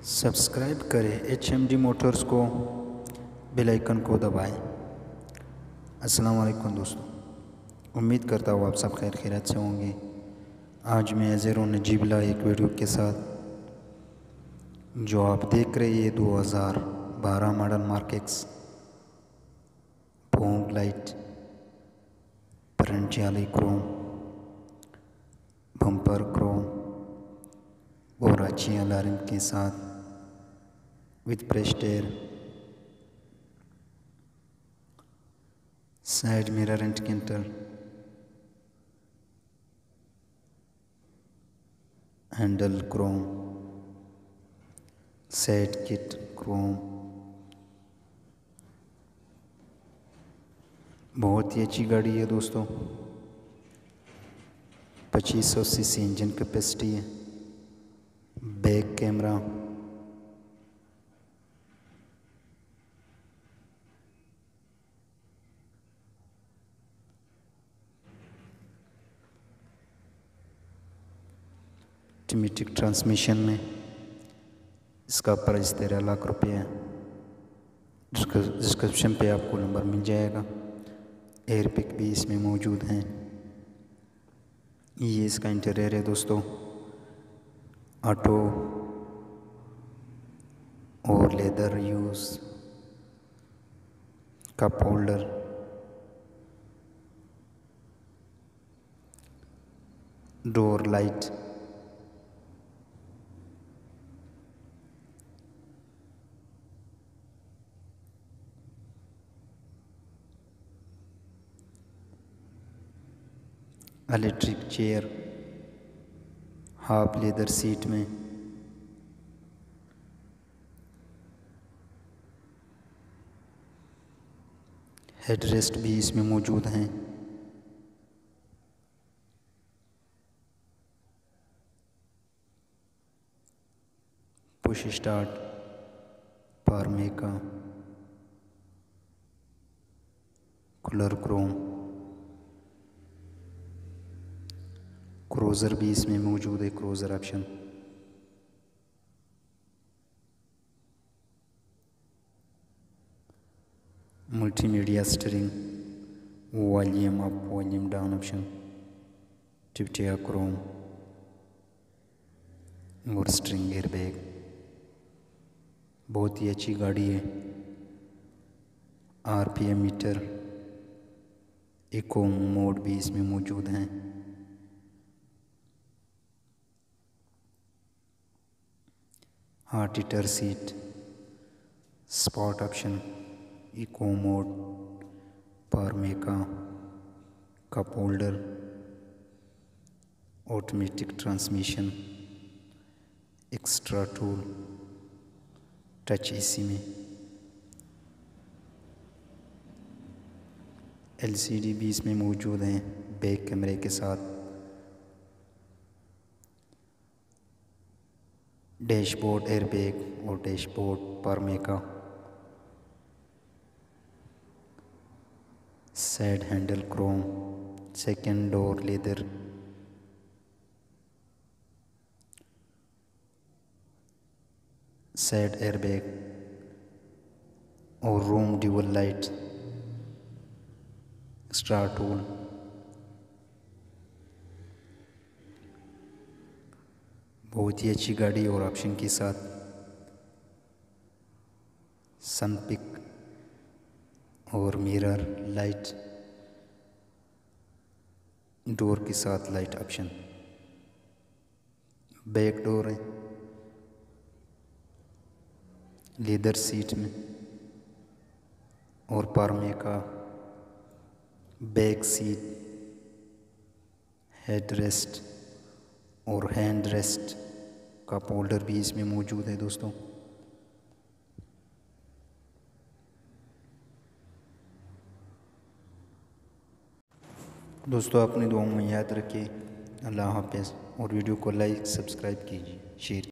Subscribe करें HMD motors को, bell icon को दबाएं। अस्सलाम वालेकुम दोस्तों, उम्मीद करता हूँ आप सब खैर खैरियत से होंगे। आज मैं हाज़िर हूँ नजीबला एक वीडियो के साथ। जो आप देख रहे हैं 2012 model mark X fog light front जाली क्रोम, बम्पर क्रोम और अच्छी अलार्म के साथ with pressed air, side mirror indicator, handle chrome, side kit chrome. बहुत ही अच्छी गाड़ी है दोस्तों। 2500 सीसी इंजन कैपेसिटी है। बैक कैमरा, ऑटोमेटिक ट्रांसमिशन में। इसका प्राइस 13 लाख रुपये है। डिस्क्रिप्शन पे आपको नंबर मिल जाएगा। एयर पिक भी इसमें मौजूद हैं। ये इसका इंटीरियर है दोस्तों। ऑटो और leather use, cup holder, door light, electric chair, half leather seat में, हेडरेस्ट भी इसमें मौजूद हैं। पुश स्टार्ट, पारमेका, कलर क्रोम, क्रूज़र भी इसमें मौजूद है, cruiser option. Multimedia steering, volume up volume down option, टिप्टिया क्रोम और स्ट्रिंग एयरबैग। बहुत ही अच्छी गाड़ी है। RPM मीटर, इको मोड भी इसमें मौजूद हैं। Heart heater seat, spot option, eco mode, पारमेका, cup holder, automatic transmission, extra tool, touch AC में। LCD भी इसमें मौजूद हैं बैक कैमरे के साथ। डैशबोर्ड एयरबैग और डैशबोर्ड पारमेका, side handle chrome, second door leather, side airbag और room dual light, star tool. बहुत ही अच्छी गाड़ी और ऑप्शन के साथ। सन पिक और मिरर लाइट, डोर के साथ लाइट ऑप्शन। बैक डोर है, लेदर सीट में और पारमेका, बैक सीट, हेड रेस्ट और हैंड रेस्ट, कप होल्डर भी इसमें मौजूद है दोस्तों। दोस्तों अपनी दुआओं में याद रखिए। अल्लाह हाफ़िज़। और वीडियो को लाइक सब्सक्राइब कीजिए, शेयर